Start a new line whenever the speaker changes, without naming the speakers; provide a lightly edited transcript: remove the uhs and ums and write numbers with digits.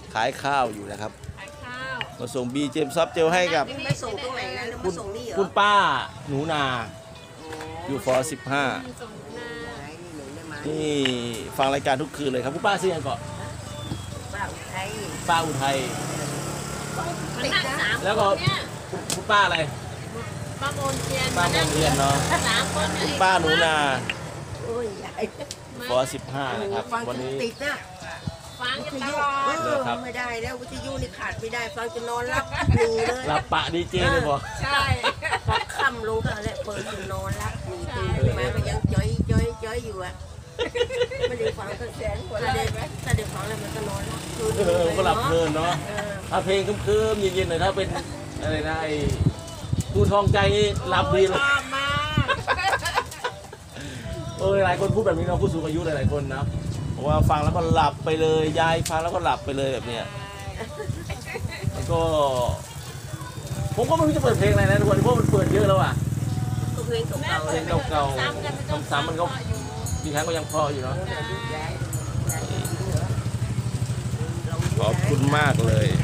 ขายข้าวอยู่นะครับ
ขายข้าว
มาส่งบีเจมซอฟเจลให้กับ
ไปส่งตรงไหนนะแล้วมาส่งนี่เหรอ
คุณป้าหนูนาอยู่ฟอ15
ส่งนา
ไหนนี่หนูได้มา
นี่ฟังรายการทุกคืนเลยครับคุณป้าชื่อยังก่อน
บ้าไทย
ป้าอุทัย
มันนั่งสาม
แล้ว
ค
ก็
นเนี่ย
คุณป้าอะไร
ป้าโมนเทียน
ป้าโมนเทียนเนาะ
สามคนเนี่ย
ป้าหนูนา
โอ้ยใหญ่
ฟอ15นะครับ
ฟัง
วัน
จน
นี้
ติดนะ
ฟัง
วิ
กัน
ท
ต
ยุ
ลอด
ไม่ได้แล้ววิทยุนี่ขาดไม่ได้ฟังจนนอนรับหนีเลย
หลับปะดีเจเลยบอก
ใช่
พอค่ำลงก็แล้วเปิดจนนอนรับหนีตื่นขึ้นมาก็ยังจ้อยอยู่อ่ะไม่ได้ฟังก็แสนกว่าเลยถ้าได้ฟังแล้วมันก็นอนรับคืน
ก็หลับเพลินเนาะถ้าเพลงคืมๆเย็นๆหน่อยถ้าเป็นอะไรนะไอ้ผู้ทองใจนี่หลับดีเลย
ชอบมาก
หลายคนพูดแบบนี้เนาะผู้สูงอายุหลายๆคนนะเพราะว่าฟังแล้วก็หลับไปเลยยายฟังแล้วก็หลับไปเลยแบบเนี้ยแล้วก็ผมก็ไม่รู้จะเปิดเพลงอะไรนะทุกคนเพราะมันเปิดเยอะแล้วอ่ะ
ก็เพลงเก่าๆ
เพลงเก่าๆ
ซ้ำกันก็
ซ้ำๆมันก็บางครั้งก็ยังเพออยู่เนาะขอบคุณมากเลย